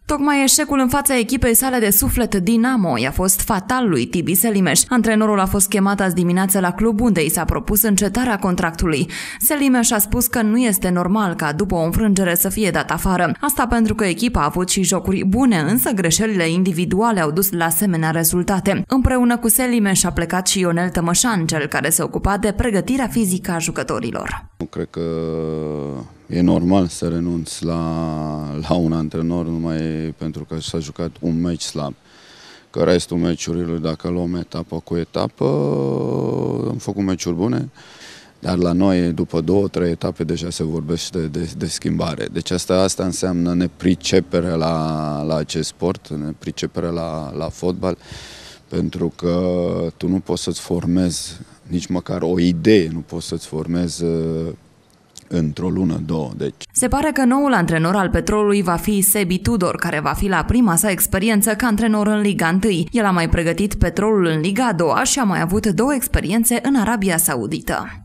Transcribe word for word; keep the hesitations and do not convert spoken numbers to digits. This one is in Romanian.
Tocmai eșecul în fața echipei sale de suflet Dinamo i-a fost fatal lui Tibi Selimeș. Antrenorul a fost chemat azi dimineață la club, unde i s-a propus încetarea contractului. Selimeș a spus că nu este normal ca după o înfrângere să fie dat afară. Asta pentru că echipa a avut și jocuri bune, însă greșelile individuale au dus la asemenea rezultate. Împreună cu Selimeș a plecat și Ionel Tămășan, cel care se ocupa de pregătirea fizică a jucătorilor. Cred că e normal să renunți la, la un antrenor numai pentru că s-a jucat un meci slab. Că restul meciurilor, dacă luăm etapă cu etapă, am făcut meciuri bune, dar la noi, după două, trei etape, deja se vorbește de, de, de schimbare. Deci asta, asta înseamnă nepricepere la, la acest sport, nepricepere la, la fotbal, pentru că tu nu poți să-ți formezi nici măcar o idee, nu poți să-ți formezi într-o lună, două. Deci. Se pare că noul antrenor al Petrolului va fi Sebi Tudor, care va fi la prima sa experiență ca antrenor în Liga unu. El a mai pregătit Petrolul în Liga a doua și a mai avut două experiențe în Arabia Saudită.